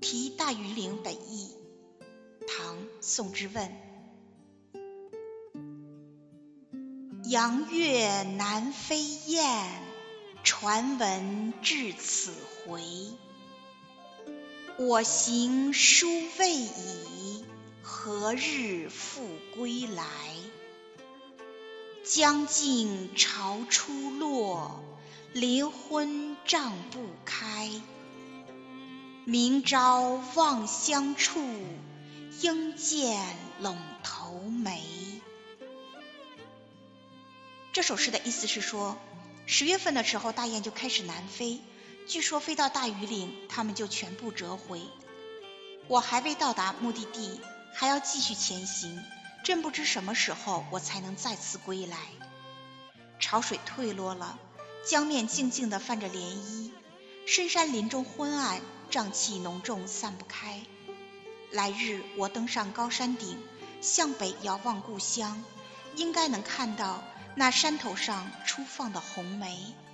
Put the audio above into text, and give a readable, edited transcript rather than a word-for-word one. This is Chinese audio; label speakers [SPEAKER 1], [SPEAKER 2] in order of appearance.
[SPEAKER 1] 题大庾岭本义，唐·宋之问。阳月南飞雁，传闻至此回。我行书未已，何日复归来？将近潮初落，林昏帐不开。明朝望乡处，应见陇头梅。这首诗的意思是说，10月份的时候大雁就开始南飞，据说飞到大庾岭，它们就全部折回。我还未到达目的地，还要继续前行，真不知什么时候我才能再次归来。潮水退落了，江面静静地泛着涟漪，深山林中昏暗，瘴气浓重，散不开。来日我登上高山顶，向北遥望故乡，应该能看到那山头上初放的红梅。